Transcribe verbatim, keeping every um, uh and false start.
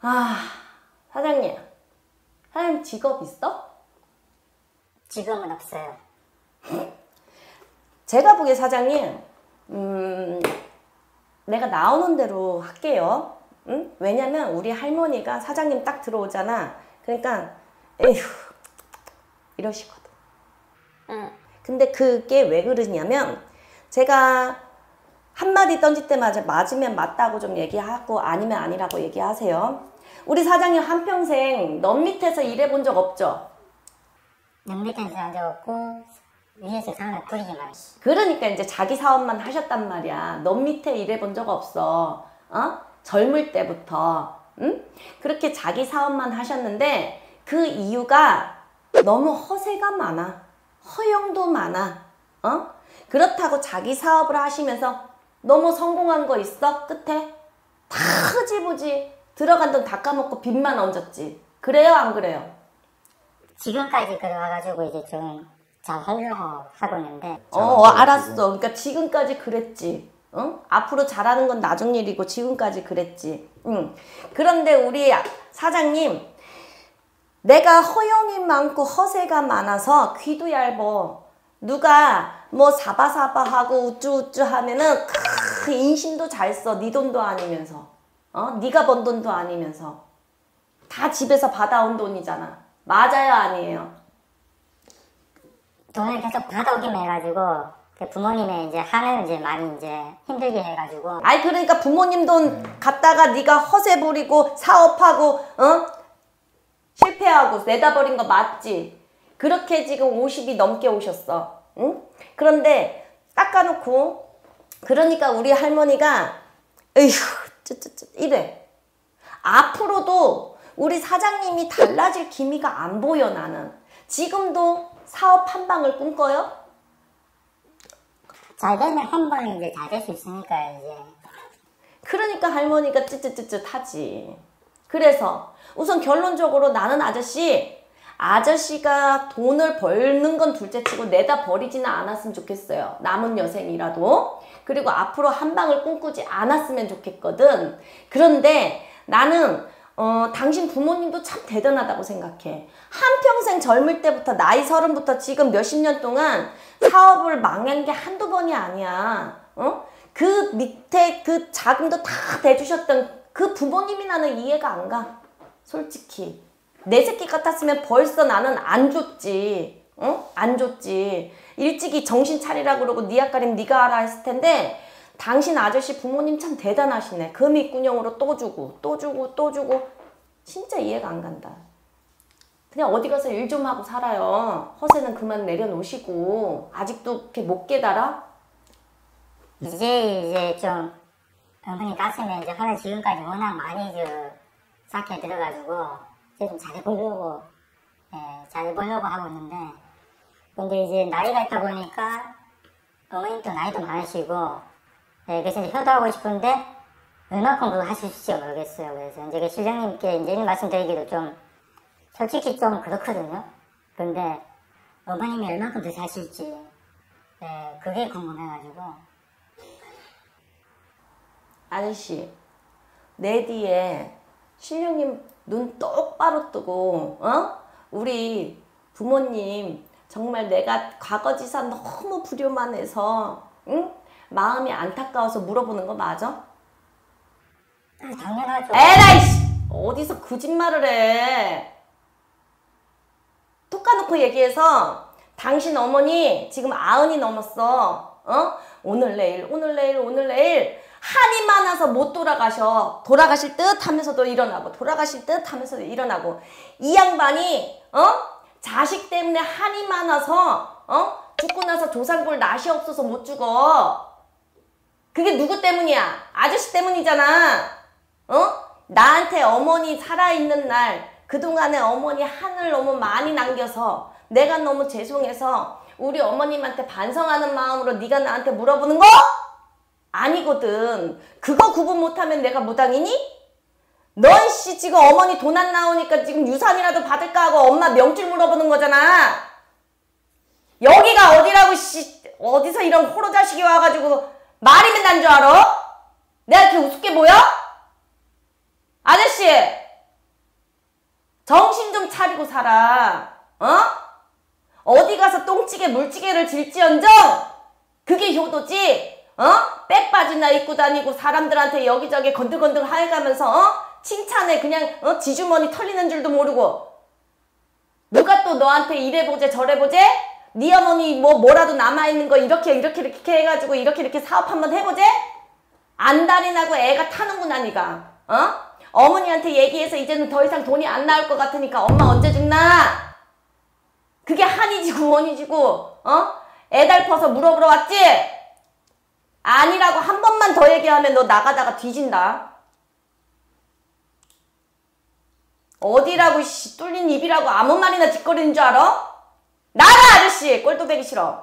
아, 사장님. 사장님 직업 있어? 지금은 없어요. 제가 보기에 사장님, 음, 내가 나오는 대로 할게요. 응? 왜냐면 우리 할머니가 사장님 딱 들어오잖아. 그러니까, 에휴, 이러시거든. 응. 근데 그게 왜 그러냐면, 제가 한마디 던질 때마다 맞으면 맞다고 좀 얘기하고 아니면 아니라고 얘기하세요. 우리 사장님 한평생 넌 밑에서 일해본 적 없죠? 넌 밑에서 한 적 없고 위에서 사는 뿌리기만 했어. 그러니까 이제 자기 사업만 하셨단 말이야. 넌 밑에 일해본 적 없어. 어? 젊을 때부터. 응? 그렇게 자기 사업만 하셨는데 그 이유가 너무 허세가 많아. 허영도 많아. 어? 그렇다고 자기 사업을 하시면서 너무 성공한 거 있어? 끝에? 다 흐지부지 들어간 돈 다 까먹고 빚만 얹었지. 그래요? 안 그래요? 지금까지 그래와가지고 이제 좀 잘 하려고 하고 있는데. 어, 어 알았어. 그러니까 지금까지 그랬지. 응? 앞으로 잘하는 건 나중 일이고 지금까지 그랬지. 응. 그런데 우리 사장님, 내가 허영이 많고 허세가 많아서 귀도 얇어. 누가 뭐 사바사바하고 우쭈우쭈 하면은 크, 인심도 잘 써. 네 돈도 아니면서. 어? 네가 번 돈도 아니면서. 다 집에서 받아온 돈이잖아. 맞아요, 아니에요? 돈을 계속 받아오기만 해가지고 부모님의 이제 하는 이제 많이 이제 힘들게 해가지고. 아이 그러니까 부모님 돈 갖다가 네가 허세 부리고 사업하고 어? 실패하고 내다 버린 거 맞지? 그렇게 지금 오십이 넘게 오셨어. 응? 그런데 닦아놓고 그러니까 우리 할머니가 에휴 쯔쯔쯔 이래. 앞으로도 우리 사장님이 달라질 기미가 안 보여. 나는 지금도 사업 한 방을 꿈꿔요? 잘 되면 한 번에 이제 잘 될 수 있으니까 이제. 그러니까 할머니가 찌찌찌찌 하지. 그래서 우선 결론적으로 나는 아저씨 아저씨가 돈을 벌는 건 둘째치고 내다 버리지는 않았으면 좋겠어요. 남은 여생이라도. 그리고 앞으로 한 방을 꿈꾸지 않았으면 좋겠거든. 그런데 나는 어, 당신 부모님도 참 대단하다고 생각해. 한평생 젊을 때부터 나이 서른부터 지금 몇십 년 동안 사업을 망한 게 한두 번이 아니야. 어? 그 밑에 그 자금도 다 대주셨던 그 부모님이 나는 이해가 안 가. 솔직히. 내 새끼 같았으면 벌써 나는 안 줬지. 어? 안 줬지. 일찍이 정신 차리라 그러고 니 앞가림 니가 알아 했을 텐데 당신 아저씨 부모님 참 대단하시네. 금이꾼형으로 또 주고 또 주고 또 주고 진짜 이해가 안 간다. 그냥 어디 가서 일 좀 하고 살아요. 허세는 그만 내려놓으시고. 아직도 이렇게 못 깨달아? 이제 이제 좀 은근히 가슴에 이제 하는 지금까지 워낙 많이 그 쌓게 들어가지고 이제 좀 잘해보려고 예, 잘해보려고 하고 있는데 근데 이제 나이가 있다 보니까 어머님도 나이도 많으시고 네, 그래서 이제 효도하고 싶은데 얼마큼 그거 하실지 모르겠어요. 그래서 이제 그 실장님께 이제 이런 말씀드리기도 좀 솔직히 좀 그렇거든요. 근데 어머님이 얼마큼 더 사실지 네, 그게 궁금해가지고. 아저씨 내 뒤에 신령님 눈 똑바로 뜨고 어? 우리 부모님 정말 내가 과거지사 너무 불효만해서 응? 마음이 안타까워서 물어보는 거 맞아? 아, 당연하죠. 에라이씨! 어디서 거짓말을 해. 톡 까놓고 얘기해서 당신 어머니 지금 아흔이 넘었어. 어? 오늘 내일 오늘 내일 오늘 내일 한이 많아서 못 돌아가셔. 돌아가실 듯 하면서도 일어나고 돌아가실 듯 하면서도 일어나고 이 양반이 어? 자식 때문에 한이 많아서 어? 죽고 나서 조상볼 낯이 없어서 못 죽어. 그게 누구 때문이야? 아저씨 때문이잖아. 어? 나한테 어머니 살아있는 날 그동안에 어머니 한을 너무 많이 남겨서 내가 너무 죄송해서 우리 어머님한테 반성하는 마음으로 네가 나한테 물어보는 거? 아니거든. 그거 구분 못하면 내가 무당이니? 넌 씨 지금 어머니 돈 안 나오니까 지금 유산이라도 받을까 하고 엄마 명줄 물어보는 거잖아. 여기가 어디라고 씨 어디서 이런 호로 자식이 와가지고 말이면 난 줄 알아? 내가 이렇게 우습게 보여? 아저씨 정신 좀 차리고 살아. 어? 어디 가서 똥찌개 물찌개를 질지언정 그게 효도지. 어? 백바지나 입고 다니고 사람들한테 여기저기 건들건들 하여가면서 어? 칭찬해. 그냥 어? 지주머니 털리는 줄도 모르고. 누가 또 너한테 이래보재 저래보재? 네 어머니 뭐 뭐라도 남아있는 거 이렇게 이렇게 이렇게 해가지고 이렇게 이렇게 사업 한번 해보재? 안달이 나고 애가 타는구나 니가. 어? 어머니한테 얘기해서 이제는 더 이상 돈이 안 나올 것 같으니까 엄마 언제 죽나? 그게 한이 지고 원이 지고 어? 애달퍼서 물어보러 왔지? 아니라고 한 번만 더 얘기하면 너 나가다가 뒤진다. 어디라고 씨 뚫린 입이라고 아무 말이나 짓거리는 줄 알아? 나가 아저씨! 꼴도 되기 싫어.